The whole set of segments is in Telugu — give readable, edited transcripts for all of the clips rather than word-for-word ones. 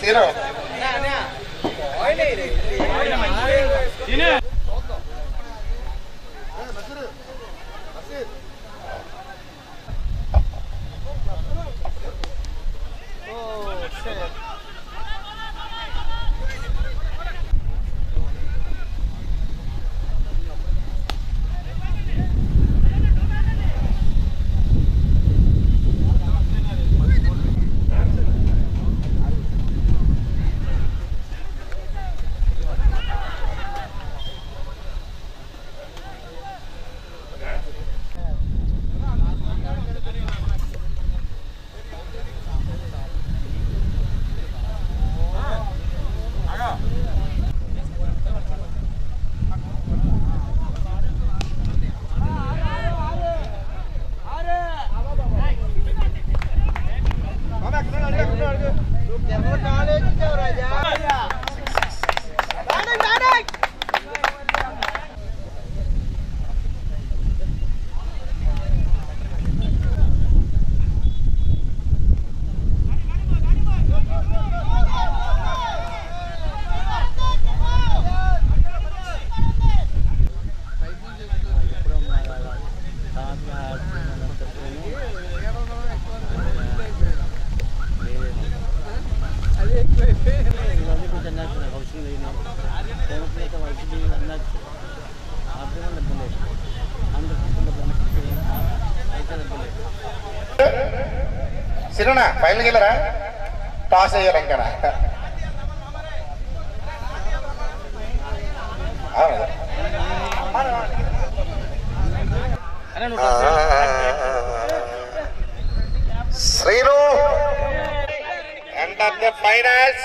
సిరనా ఫైనల్ గెలరా టాస్ అయ్యారు ఇంకా Srinu enter the finals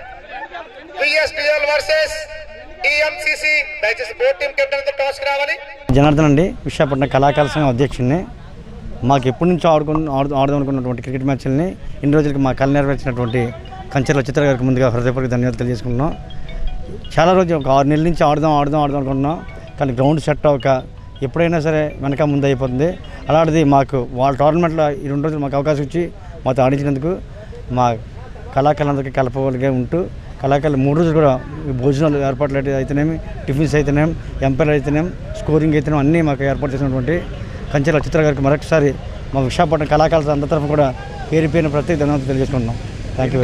PSTL versus TMCC. దయచేసి బోర్డు టీం కెప్టెన్ టాస్ కి రావాలి. జనార్దన్ అండి, విశాఖపట్నం కళాకారుల సంఘం అధ్యక్షుడిని. మాకు ఎప్పటి నుంచో ఆడదాం అనుకున్నటువంటి క్రికెట్ మ్యాచ్లని ఇన్ని రోజులకి మా కళ నెరవేర్చినటువంటి కంచెల చిత్ర గారికి ముందుగా హృదయపూర్వక ధన్యవాదాలు తెలియజేసుకుంటున్నాం. చాలా రోజులు ఒక 6 నెలల నుంచి ఆడదాం అనుకుంటున్నాం, కానీ గ్రౌండ్ సెట్ అవ్వక ఎప్పుడైనా సరే వెనక ముందు అయిపోతుంది. అలాంటిది మాకు వాళ్ళ టోర్నమెంట్లో ఈ 2 రోజులు మాకు అవకాశం ఇచ్చి మాతో ఆడించినందుకు మా కళాకారులందరికీ కలపవలిగా ఉంటూ కళాకారులు 3 రోజులు కూడా భోజనాలు ఏర్పాట్లు అయితేనేమి, టిఫిన్స్ అయితేనేమి, ఎంపైర్ అయితేనేమి, స్కోరింగ్ అయితేనేమి అన్నీ మాకు ఏర్పాటు చేసినటువంటి కంచెల చిత్ర గారికి మరొకసారి మా విశాఖపట్నం కళాకారుల అందరి తరఫున కూడా పేరు ప్రత్యేక ధన్యవాదాలు తెలియజేసుకుంటున్నాం. Thank you.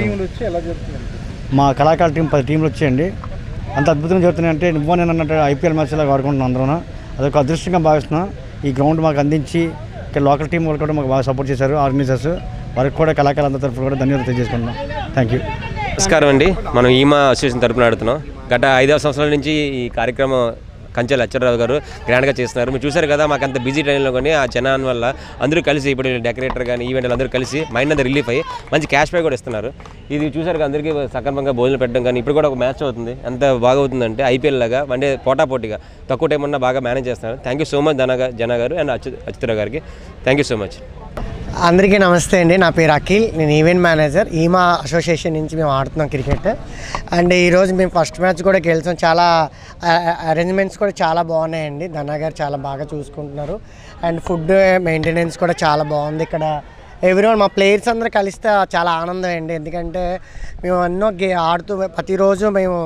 మా కళాకారుల టీం 10 టీంలు వచ్చాయండి. అంత అద్భుతంగా జరుగుతున్నాయి అంటే నేను అన్నట్టు ఐపీఎల్ మ్యాచ్లాగా ఆడుకుంటున్నాం అందరం. అదొక అదృష్టంగా భావిస్తున్నాం. ఈ గ్రౌండ్ మాకు అందించి ఇక్కడ లోకల్ టీం వాళ్ళు కూడా మాకు బాగా సపోర్ట్ చేశారు ఆర్గనైజర్స్. వారికి కూడా కళాకారుల అందరి తరఫున కూడా ధన్యవాదాలు తెలియజేసుకుంటున్నాం. Thank you. నమస్కారం అండి. మనం ఈమా అసోసియేషన్ తరపున ఆడుతున్నాం. గత 5 సంవత్సరాల నుంచి ఈ కార్యక్రమం కంచెల అచ్చెన్నారావు గారు గ్రాండ్గా చేస్తున్నారు. మీరు చూసారు కదా, మాకు అంత బిజీ టైంలో కానీ ఆ జనాన్ వల్ల అందరూ కలిసి ఇప్పుడు డెకరేటర్ కానీ ఈవెంట్లు అందరూ కలిసి మైండ్ అంతా రిలీఫ్ అయ్యి మంచి క్యాష్ పై కూడా ఇస్తున్నారు. ఇది చూసారు అందరికీ సక్రమంగా భోజనం పెట్టడం కానీ ఇప్పుడు కూడా ఒక మ్యాచ్ అవుతుంది. ఎంత బాగా అవుతుందంటే ఐపీఎల్ లాగా వన్డే పోటాపోటీగా తక్కువ టైం ఉన్నా బాగా మేనేజ్ చేస్తున్నారు. థ్యాంక్ యూ సో మచ్ జన గారు అండ్ అచ్యుతరావు గారికి థ్యాంక్ యూ సో మచ్. అందరికీ నమస్తే అండి. నా పేరు అఖిల్, నేను ఈవెంట్ మేనేజర్ ఈమా అసోసియేషన్ నుంచి మేము ఆడుతున్నాం క్రికెట్. అండ్ ఈరోజు మేము ఫస్ట్ మ్యాచ్ కూడా గెలిచాం. చాలా అరేంజ్మెంట్స్ కూడా చాలా బాగున్నాయండి. ధనా గారు చాలా బాగా చూసుకుంటున్నారు. అండ్ ఫుడ్ మెయింటెనెన్స్ కూడా చాలా బాగుంది. ఇక్కడ ఎవ్రీవన్ మా ప్లేయర్స్ అందరూ కలిస్తే చాలా ఆనందం అండి. ఎందుకంటే మేము ఎన్నో ఆడుతూ ప్రతిరోజు మేము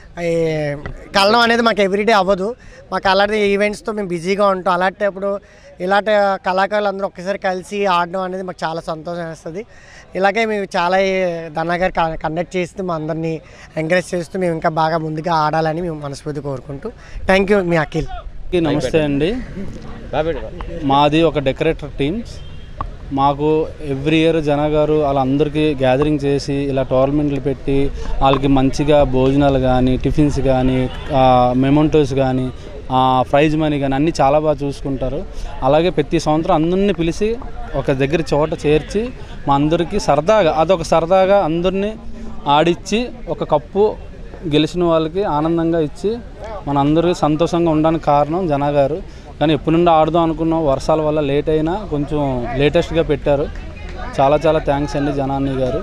కలడం అనేది మాకు ఎవ్రీడే అవ్వదు. మాకు అలాంటి ఈవెంట్స్తో మేము బిజీగా ఉంటాం. అలాంటప్పుడు ఇలాంటి కళాకారులు అందరూ ఒక్కసారి కలిసి ఆడడం అనేది మాకు చాలా సంతోషం వేస్తుంది. ఇలాగే మేము చాలా ధనా గారు కండక్ట్ చేస్తూ మా అందరినీ ఎంకరేజ్ చేస్తూ మేము ఇంకా బాగా ముందుగా ఆడాలని మేము మనస్ఫూర్తి కోరుకుంటూ థ్యాంక్ యూ. మీ అఖిల్. నమస్తే అండి. మాది ఒక డెకరేటర్ టీమ్స్. మాకు ఎవ్రీ ఇయర్ జనా గారు వాళ్ళందరికీ గ్యాదరింగ్ చేసి ఇలా టోర్నమెంట్లు పెట్టి వాళ్ళకి మంచిగా భోజనాలు కానీ, టిఫిన్స్ కానీ, మెమోంటోస్ కానీ, ప్రైజ్ మనీ కానీ అన్నీ చాలా బాగా చూసుకుంటారు. అలాగే ప్రతి సంవత్సరం అందరినీ పిలిచి ఒక దగ్గర చోట చేర్చి మా అందరికీ సరదాగా అదొక సరదాగా అందరినీ ఆడిచ్చి ఒక కప్పు గెలిచిన వాళ్ళకి ఆనందంగా ఇచ్చి మన అందరికీ సంతోషంగా ఉండడానికి కారణం జనా గారు. కానీ ఎప్పటి నుండి ఆడదాం అనుకున్నాం, వర్షాల వల్ల లేట్ అయినా కొంచెం లేటెస్ట్గా పెట్టారు. చాలా చాలా థ్యాంక్స్ అండి జనాన్ని గారు.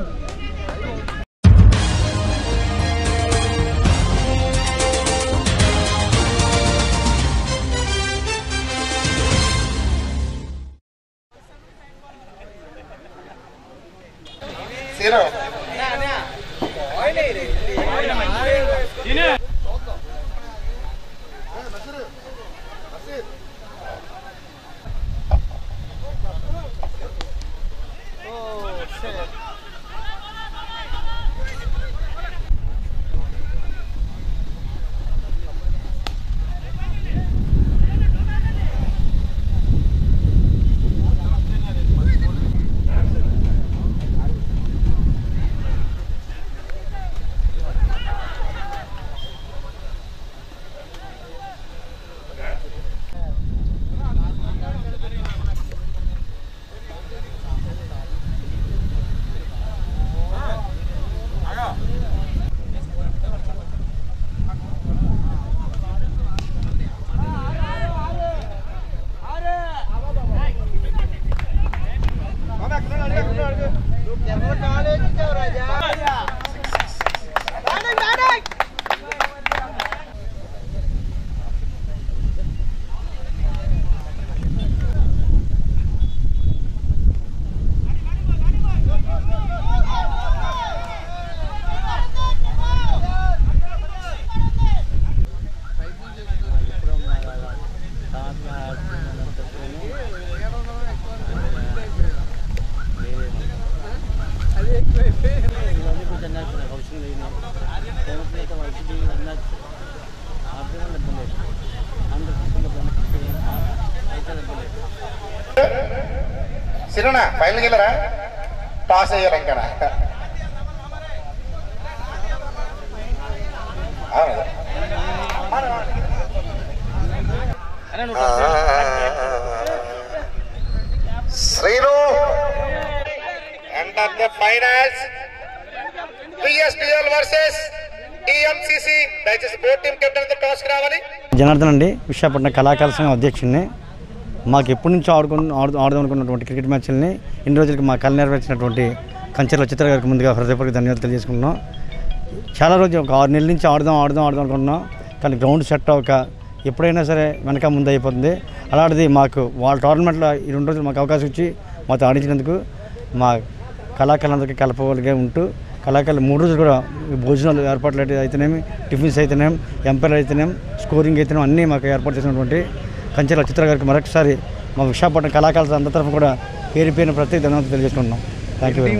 సిరనా ఫైనల్కి వెళ్ళరా పాస్ అయ్యారు ఇంకా Srinu enter the finals PSTL versus TMCC. దయచేసి బోర్డు టీం కెప్టెన్ టాస్ రావాలి. జనార్దన్ అండి, విశాఖపట్నం కళాకారుల సంఘం అధ్యక్షుడిని. మాకు ఎప్పటి నుంచో ఆడదాం అనుకున్నటువంటి క్రికెట్ మ్యాచ్లని ఇన్ని రోజులకి మా కళ నెరవేర్చినటువంటి కంచెల చిత్ర గారికి ముందుగా హృదయపూర్వక ధన్యవాదాలు తెలియజేసుకుంటున్నాం. చాలా రోజులు ఒక 6 నెలల నుంచి ఆడదాం అనుకుంటున్నాం, కానీ గ్రౌండ్ సెట్ అవ్వక ఎప్పుడైనా సరే వెనక ముందు అయిపోతుంది. అలాంటిది మాకు వాళ్ళ టోర్నమెంట్లో ఈ 2 రోజులు మాకు అవకాశం ఇచ్చి మాతో ఆడించినందుకు మా కళాకారులందరికీ కలపగలిగే ఉంటూ కళాకారులు 3 రోజులు కూడా భోజనాలు ఏర్పాట్లు అయితేనేమి, టిఫిన్స్ అయితేనేమి, ఎంపైర్ అయితేనేమి, స్కోరింగ్ అయితేనేమి అన్నీ మాకు ఏర్పాటు చేసినటువంటి కంచెల చిత్ర గారికి మరొకసారి మా విశాఖపట్నం కళాకారుల అందరి తరఫున కూడా పేరు ప్రత్యేక ధన్యవాదాలు తెలియజేసుకుంటున్నాం. Thank you.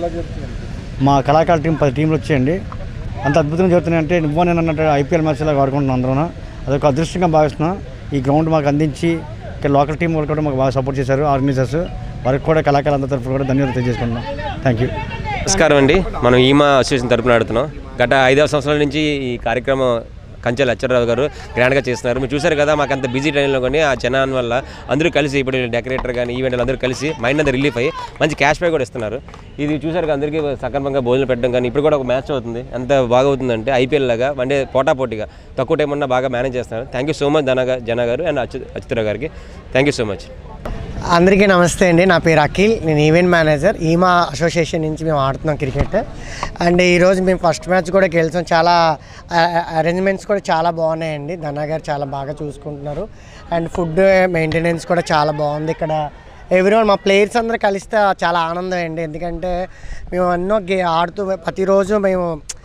మా కళాకారుల టీం 10 టీంలు వచ్చాయండి. అంత అద్భుతంగా జరుగుతున్నాయంటే నువ్వు నేను అన్నట్టు ఐపీఎల్ మ్యాచ్లాగా ఆడుకుంటున్నాం అందరూ. అదొక అదృష్టంగా భావిస్తున్నాం. ఈ గ్రౌండ్ మాకు అందించి ఇక్కడ లోకల్ టీం వాళ్ళు కూడా మాకు బాగా సపోర్ట్ చేశారు ఆర్గనైజర్స్. వారికి కూడా కళాకారుల అందరి తరఫున కూడా ధన్యవాదాలు తెలియజేసుకుంటున్నాం. Thank you. నమస్కారం అండి. మనం ఈమా అసోసియేషన్ తరపున ఆడుతున్నాం. గత 5 సంవత్సరాల నుంచి ఈ కార్యక్రమం కంచెల అచ్చర్రావు గారు గ్రాండ్గా చేస్తున్నారు. మీరు చూసారు కదా, మాకు అంత బిజీ టైంలో కానీ ఆ జనాన్ వల్ల అందరూ కలిసి ఇప్పుడు డెకరేటర్ కానీ ఈవెంట్లు అందరూ కలిసి మైండ్ అంతా రిలీఫ్ అయ్యి మంచి క్యాష్ ప్రైజ్ కూడా ఇస్తున్నారు. ఇది చూసారు కదా, అందరికీ సక్రమంగా భోజనం పెట్టడం కానీ ఇప్పుడు కూడా ఒక మ్యాచ్ అవుతుంది. ఎంత బాగా అవుతుందంటే ఐపీఎల్ లాగా వన్డే పోటాపోటీగా తక్కువ టైం ఉన్నా బాగా మేనేజ్ చేస్తున్నారు. థ్యాంక్ యూ సో మచ్ జన గారు అండ్ అచ్యుతరావు గారికి. Thank you so much. అందరికీ నమస్తే అండి. నా పేరు అఖిల్, నేను ఈవెంట్ మేనేజర్ ఈమా అసోసియేషన్ నుంచి మేము ఆడుతున్నాం క్రికెట్. అండ్ ఈరోజు మేము ఫస్ట్ మ్యాచ్ కూడా గెలిచాం. చాలా అరేంజ్మెంట్స్ కూడా చాలా బాగున్నాయండి. ధనా గారు చాలా బాగా చూసుకుంటున్నారు. అండ్ ఫుడ్ మెయింటెనెన్స్ కూడా చాలా బాగుంది. ఇక్కడ ఎవ్రీవన్ మా ప్లేయర్స్ అందరూ కలిస్తే చాలా ఆనందం అండి. ఎందుకంటే మేము ఎన్నో ఆడుతూ ప్రతిరోజు మేము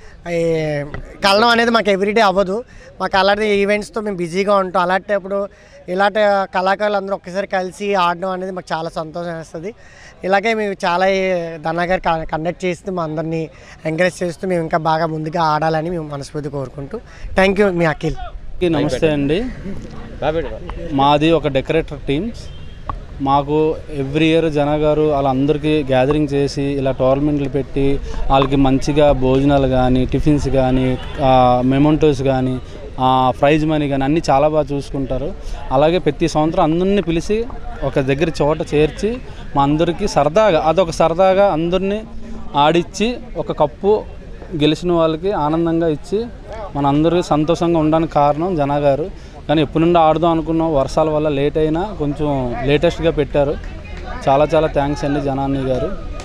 కలడం అనేది మాకు ఎవ్రీడే అవ్వదు. మాకు అలాంటి ఈవెంట్స్తో మేము బిజీగా ఉంటాం. అలాంటప్పుడు ఇలాంటి కళాకారులు అందరూ ఒక్కసారి కలిసి ఆడడం అనేది మాకు చాలా సంతోషం వేస్తుంది. ఇలాగే మేము చాలా ధనా గారు కండక్ట్ చేస్తూ మా అందరినీ ఎంకరేజ్ చేస్తూ మేము ఇంకా బాగా ముందుగా ఆడాలని మేము మనస్ఫూర్తి కోరుకుంటూ. Thank you. మీ అఖిల్. నమస్తే అండి. మాది ఒక డెకరేటర్ టీమ్స్. మాకు ఎవ్రీ ఇయర్ జన గారు వాళ్ళందరికీ గ్యాదరింగ్ చేసి ఇలా టోర్నమెంట్లు పెట్టి వాళ్ళకి మంచిగా భోజనాలు కానీ, టిఫిన్స్ కానీ, మెమోంటోస్ కానీ, ప్రైజ్ మనీ కానీ అన్నీ చాలా బాగా చూసుకుంటారు. అలాగే ప్రతి సంవత్సరం అందరినీ పిలిచి ఒక దగ్గర చోట చేర్చి మా అందరికీ సరదాగా అదొక సరదాగా అందరినీ ఆడిచ్చి ఒక కప్పు గెలిచిన వాళ్ళకి ఆనందంగా ఇచ్చి మనందరికీ సంతోషంగా ఉండడానికి కారణం జన గారు. కానీ ఎప్పటి నుండి ఆడదాం అనుకున్నాం, వర్షాల వల్ల లేట్ అయినా కొంచెం లేటెస్ట్గా పెట్టారు. చాలా చాలా థ్యాంక్స్ అండి జనాన్ని గారు.